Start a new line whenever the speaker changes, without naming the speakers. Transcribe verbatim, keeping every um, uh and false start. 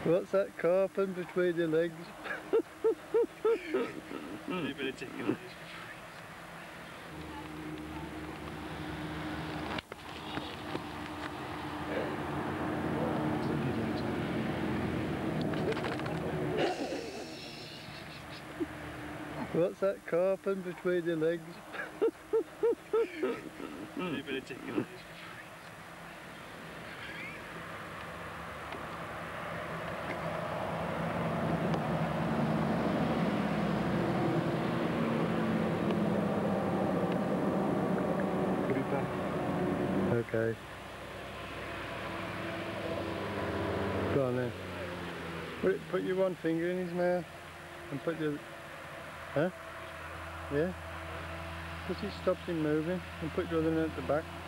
What's that carping between your legs?
A bit of tickling.
What's that carping between your legs?
A bit of tickling. Put it back.
Okay. Go on then. Put, it, put your one finger in his mouth and put your... Huh? Yeah? Because it stops him moving, and put your other one at the back.